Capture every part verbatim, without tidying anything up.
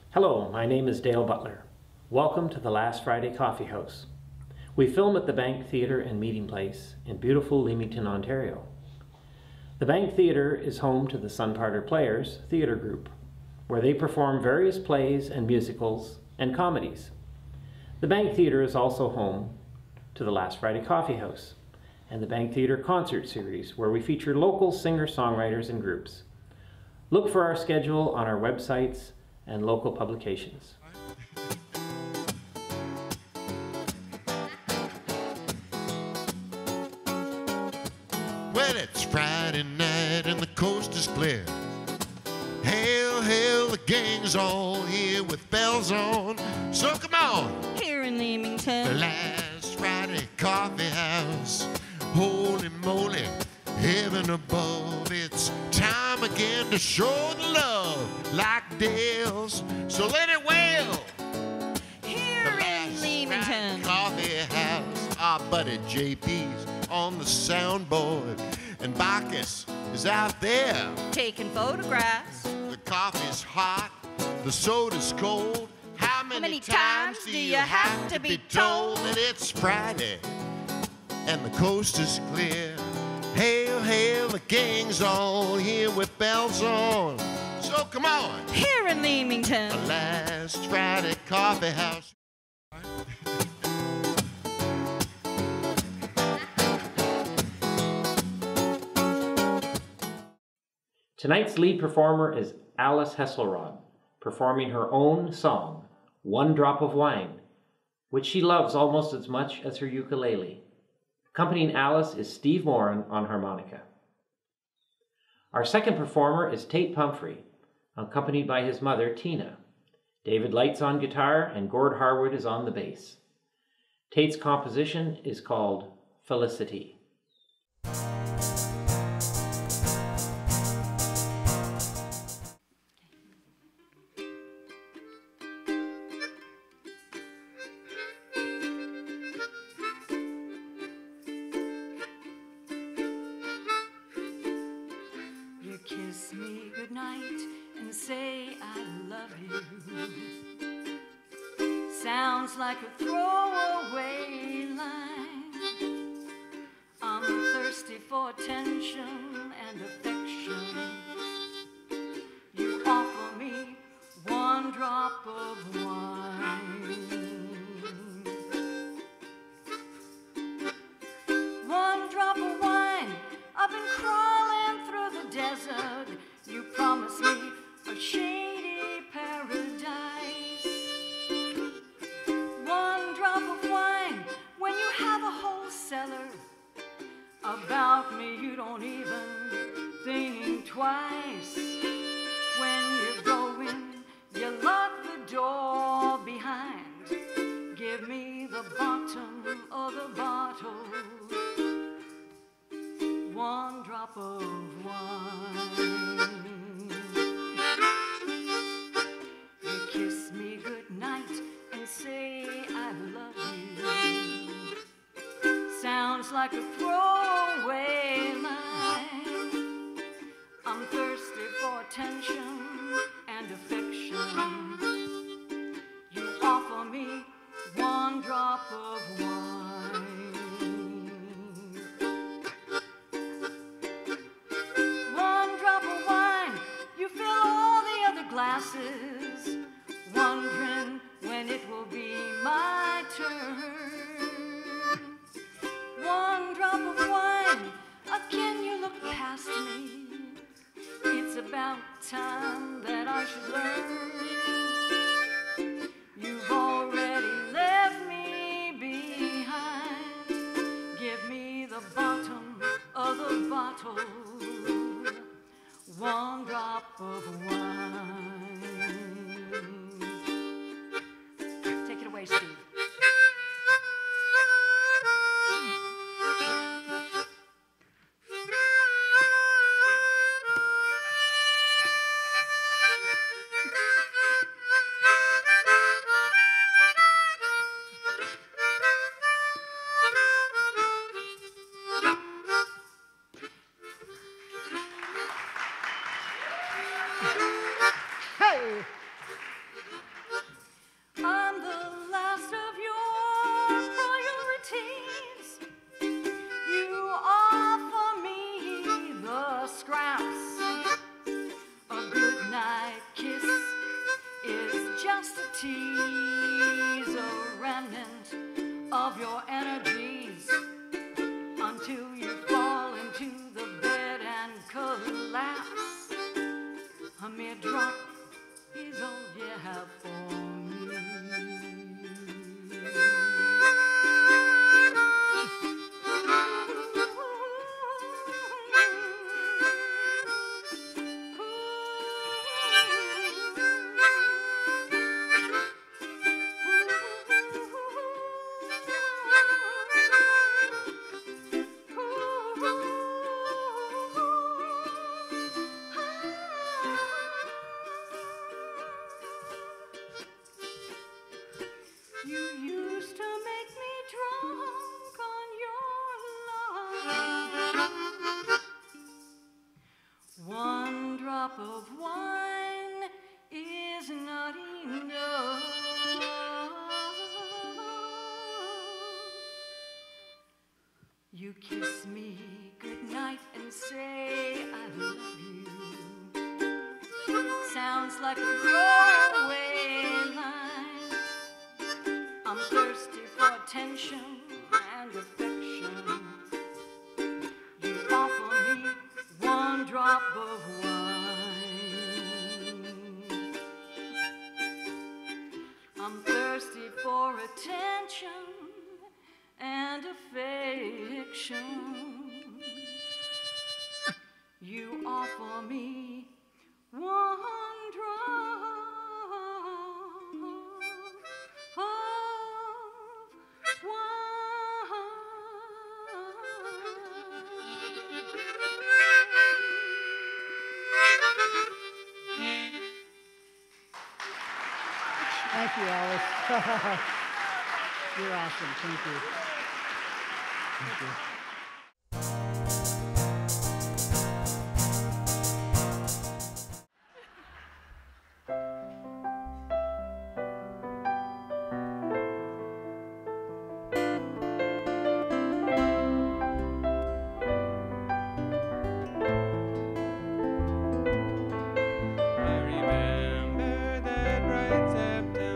Hello, my name is Dale Butler. Welcome to the Last Friday Coffee House. We film at the Bank Theatre and Meeting Place in beautiful Leamington, Ontario. The Bank Theatre is home to the Sunparter Players theatre group, where they perform various plays and musicals and comedies. The Bank Theatre is also home to the Last Friday Coffee House and the Bank Theatre Concert Series, where we feature local singer-songwriters and groups. Look for our schedule on our websites and local publications. Well, it's Friday night and the coast is clear. Hail, hail, the gang's all here with bells on. So come on, here in Leamington, the Last Friday Coffee House. Holy moly, heaven above, it's time again to show the love like Dale's. So let it wail. Here in Leamington, Coffee House. Our buddy J P's on the soundboard, and Bacchus is out there taking photographs. The coffee's hot, the soda's cold. How many, How many times, times do you have to be told that it's Friday and the coast is clear? Hail, hail, the gang's all here with bells on. So come on, here in Leamington, the Last Friday Coffee House. Tonight's lead performer is Alice Hesselrod, performing her own song, One Drop of Wine, which she loves almost as much as her ukulele. Accompanying Alice is Steve Moran on harmonica. Our second performer is Tate Pumphrey, accompanied by his mother, Tina. David Light's on guitar and Gord Harwood is on the bass. Tate's composition is called Felicity. Kiss me goodnight and say I love you. Sounds like a throwaway line. I'm thirsty for attention and affection. You offer me one drop of wine. One drop of wine. I've been crawling through the desert. You promised me a shady paradise. One drop of wine when you have a whole cellar. About me you don't even think twice. When you go in, you lock the door behind. Give me the bottom of the bottle. One drop of wine. You kiss me goodnight and say I love you. Sounds like a throwaway line. I'm thirsty for attention and affection. You offer me one drop of wine. Glasses, wondering when it will be my turn. One drop of wine, uh, can you look past me? It's about time that I should learn. You've already left me behind. Give me the bottom of the bottle. One drop of wine. Take it away, Steve. tease a remnant of your energies until you fall into the bed and collapse. A mere drop is all you have for me. You used to make me drunk on your love. One drop of wine is not enough. You kiss me goodnight and say I love you. Sounds like a throwaway line. I'm thirsty for attention and affection. You offer me one drop of wine. I'm thirsty for attention and affection. You offer me one drop of Thank you, Alice. You're awesome. Thank you. Thank you.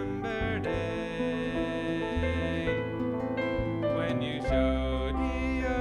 When you showed me your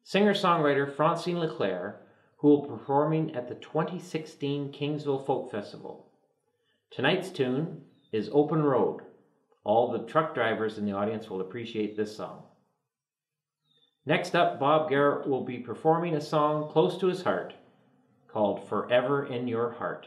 singer-songwriter Francine Leclerc, who will be performing at the twenty sixteen Kingsville Folk Festival. Tonight's tune is Open Road. All the truck drivers in the audience will appreciate this song. Next up, Bob Garrett will be performing a song close to his heart called Forever in Your Heart.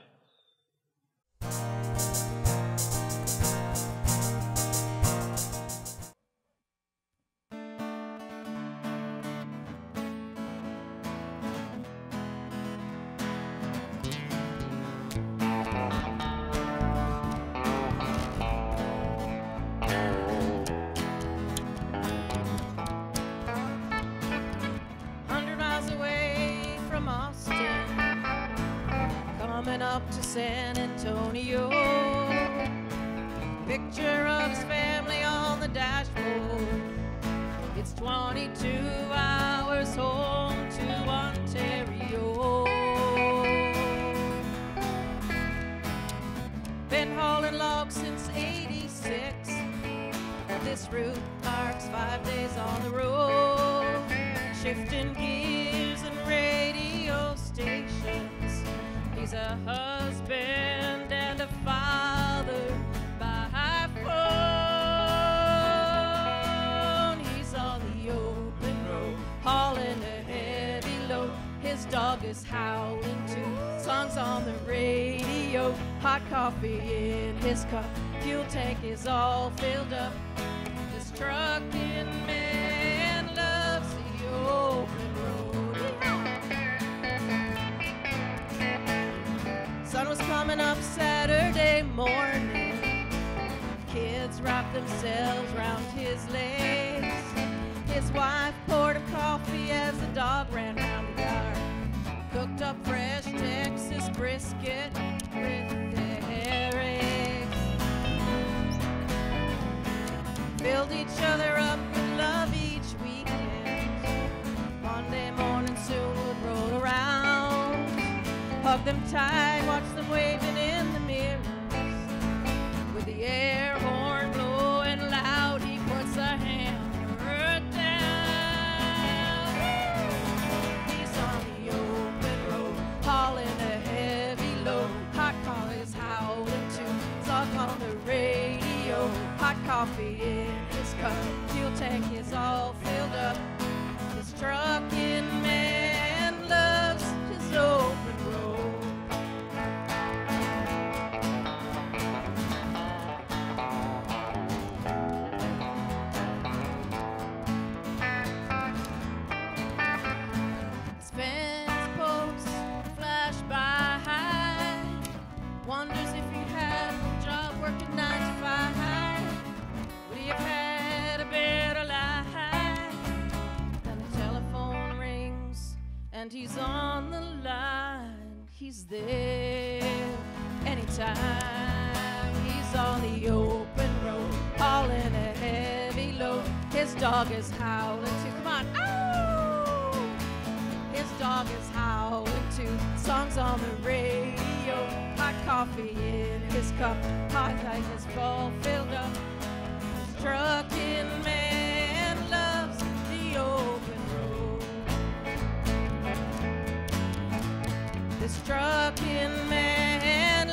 Up to San Antonio, picture of his family on the dashboard. It's twenty-two hours home to Ontario. Been hauling logs since eighty-six. This route marks five days on the road, shifting gears and radio stations. He's a husband and a father by phone. He's on the open road, hauling a heavy load. His dog is howling too. Songs on the radio, hot coffee in his cup. Fuel tank is all filled up. This trucking man loves the open road. Sun was coming up Saturday morning. Kids wrapped themselves round his legs. His wife poured him coffee as the dog ran round the yard. Cooked up fresh Texas brisket with their eggs. Filled each other up with love each weekend. Monday morning soon would roll around. Hug them tight, watch them waving in the mirrors. With the air horn blowing loud, he puts a hammer down. He's on the open road, hauling a heavy load. Hot coffee's howling too. Talk on the radio, hot coffee in his cup. Fuel tank is all filled up. This trucking man loves his open road. Wonders if you had a job working nine to five, would he have had a better life? And the telephone rings, and he's on the line. He's there anytime. He's on the open road, hauling a heavy load. His dog is howling too. Come on, ow! His dog is howling too. Songs on the radio, hot coffee in his cup. Hot light is full filled up. This trucking man loves the open road. This trucking man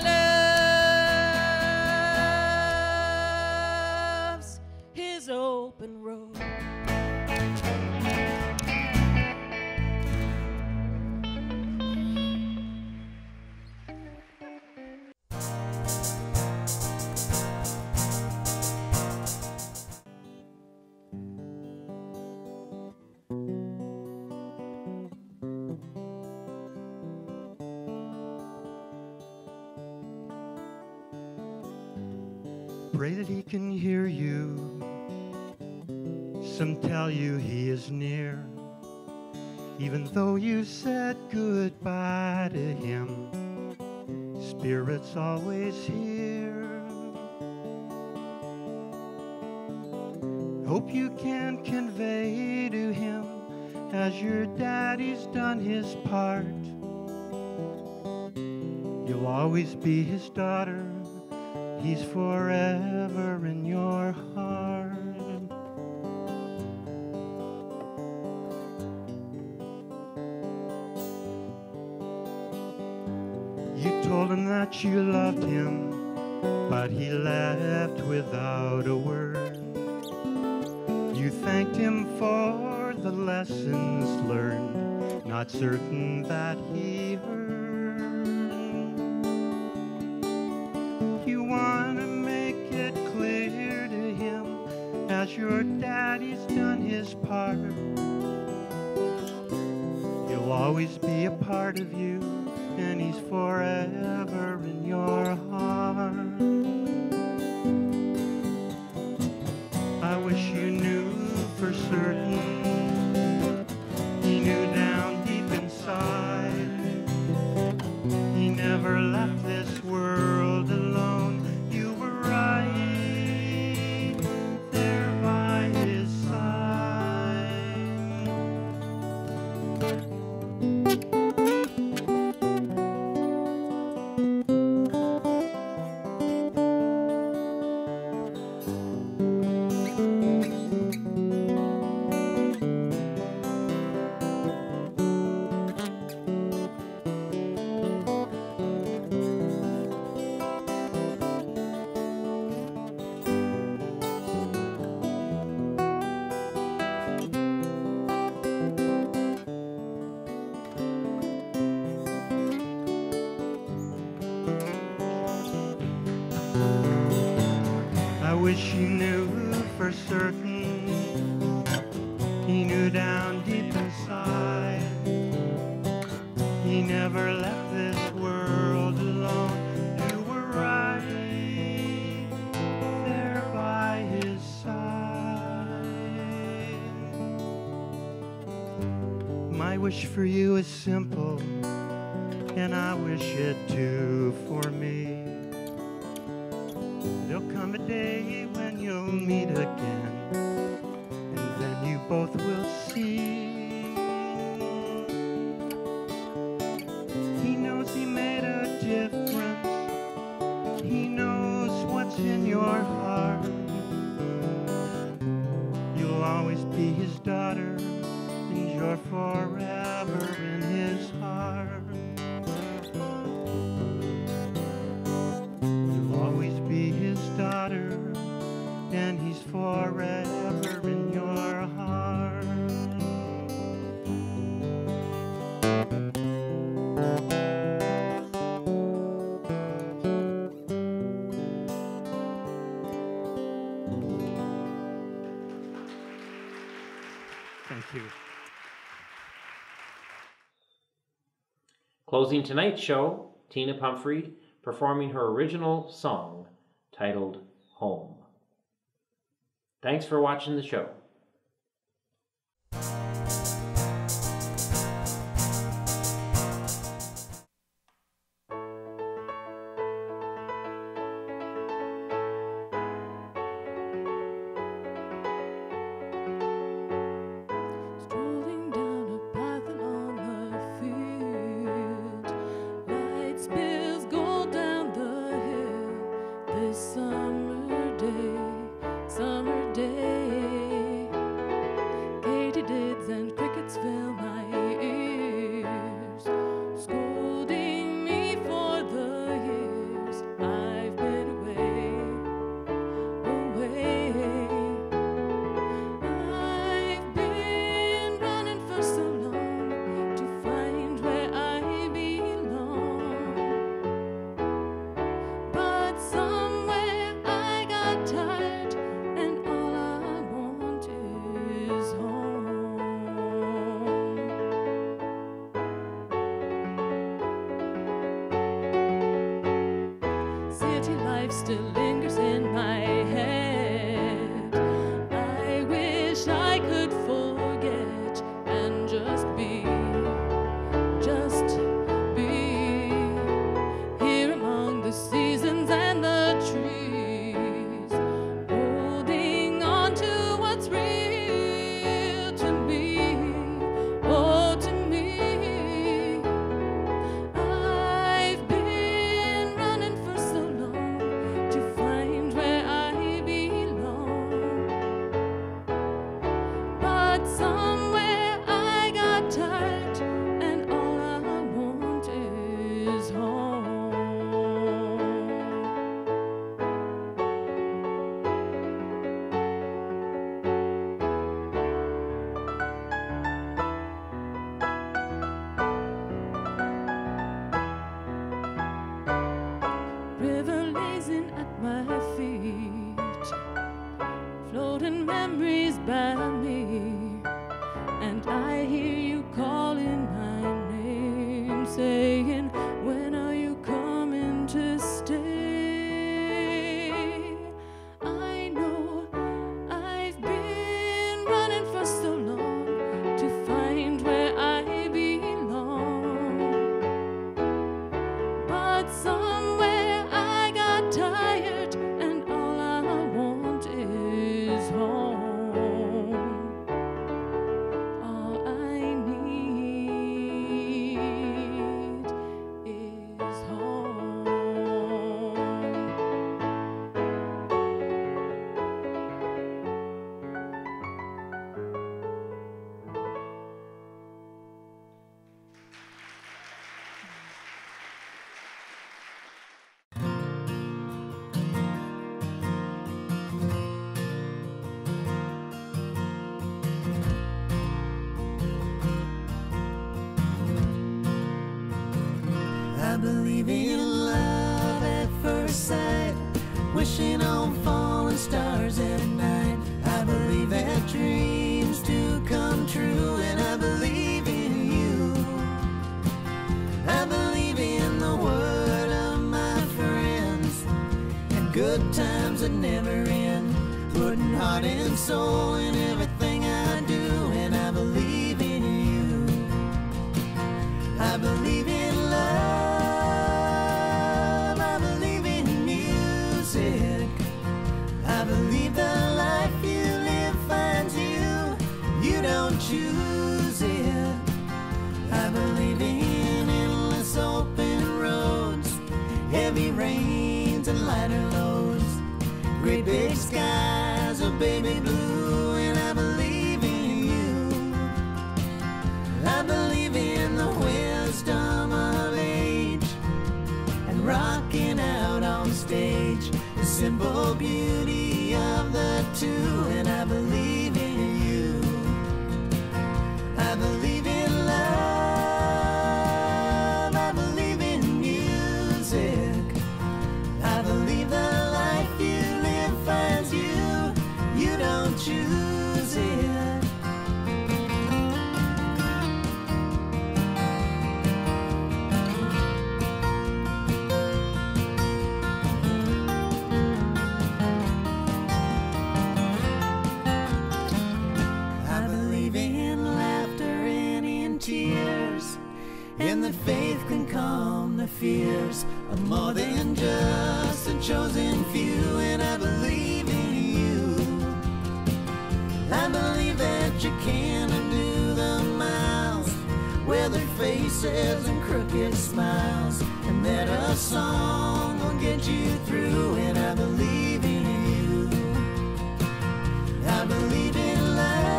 loves his open road. Pray that he can hear you. Some tell you he is near. Even though you said goodbye to him, Spirit's always here. Hope you can convey to him, as your daddy's done his part. You'll always be his daughter. He's forever in your heart. told him that you loved him, but he left without a word. You thanked him for the lessons learned, not certain that he heard. You want to make it clear to him, as your daddy's done his part. He'll always be a part of you, and he's forever in your heart. I wish you knew for certain, he knew down deep inside, he never left this world alone. You were right there by his side. I wish you knew for certain, he knew down deep inside, he never left this world alone. You were right there by his side. My wish for you is simple, and I wish it too for me. There'll come a day when you'll meet again, and then you both will see. He knows he made a difference, he knows what's in your heart. You'll always be his daughter, and you're forever in his heart. Always be his daughter, and he's forever in your heart. Thank you. Closing tonight's show, Tina Pumphrey performing her original song titled Home. Thanks for watching the show. Strolling down a path along the field, light spills gold down the hill. This summer day, summer day, katydids and crickets fill my ears, scolding me for the years I've been away, away. I've been running for so long to find where I belong, but somewhere I got tired, and all I want is home. City life still lingers in my head. I wish I could forget and just be, just be here among the seasons and the trees, holding on to what's real to me, oh to me. I've been running for so long to find memories by me, and I hear you calling my name, saying, when are you coming to stay? I know I've been running for so long to find where I belong, but somewhere I got tired, and all I want is home. All I need is home. I believe in love at first sight, wishing on falling stars at night. I believe that dreams do come true, and I believe in you. I believe in the word of my friends, and good times that never end, putting heart and soul in everything I do, and I believe in you. I believe in love, I believe in music, I believe the life you live finds you, you don't choose it. I believe in endless open roads, heavy rains and lighter loads, great big skies of baby blue, and I believe in you. I believe in the wisdom of age, and rocking out on stage, the simple beauty of the two, and I believe in you. I believe in love, I believe in music, I believe the life you live finds you, you don't choose it. I believe in laughter and in tears, and that faith can calm the fears of more than just a chosen few, and I believe in you. I believe that you can undo the miles, weathered faces and crooked smiles, and that a song will get you through, and I believe in you. I believe in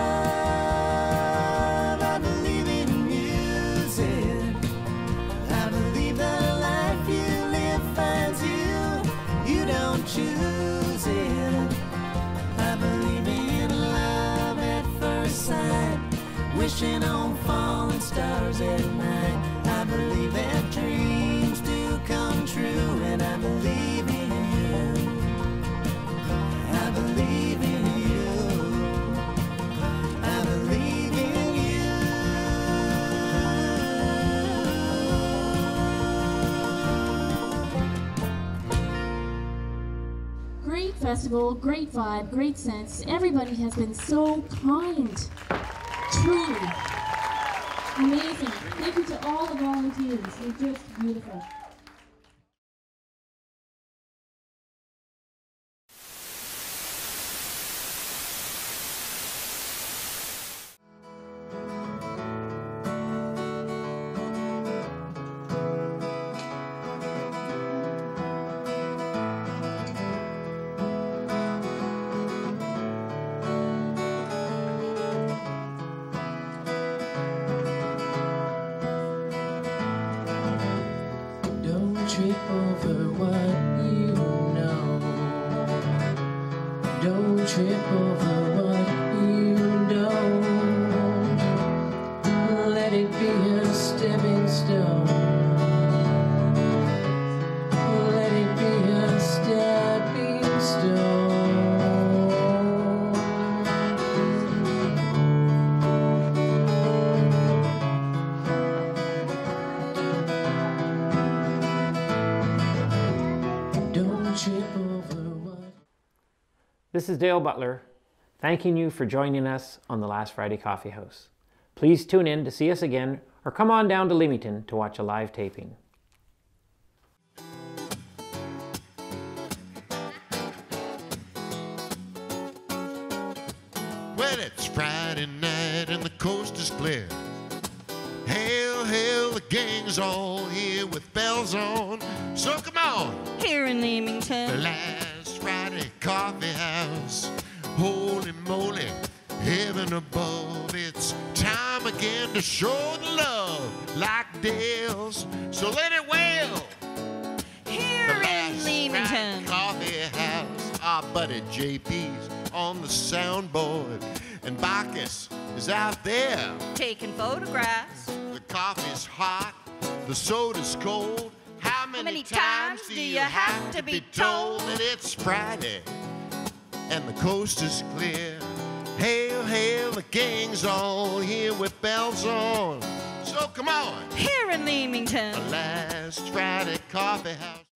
love, I believe in music, I believe the life you live finds you, you don't choose it. I believe in love at first sight, wishing on falling stars at night. I believe that dreams do come true, and I believe in you. I believe in you. I believe in you. Great festival, great vibe, great sense. Everybody has been so kind. Truly. Amazing. Thank you to all the volunteers. They're just beautiful. This is Dale Butler, thanking you for joining us on the Last Friday Coffee House. Please tune in to see us again, or come on down to Leamington to watch a live taping. Well, it's Friday night and the coast is clear. Hail, hail, the gang's all here with bells on. So come on, Here in the Leamington. Last Friday Coffee House. Holy moly, heaven above. It's time again to show the love like Dale's. So let it wail. Here The in Last Leamington. Friday Coffee House. Our buddy J P's on the soundboard, and Bacchus is out there. Taking photographs. The coffee's hot, the soda's cold. How many, many times do you have to be told that it's Friday and the coast is clear? Hail, hail, the gang's all here with bells on. So come on, Here in Leamington. the Last Friday Coffee House.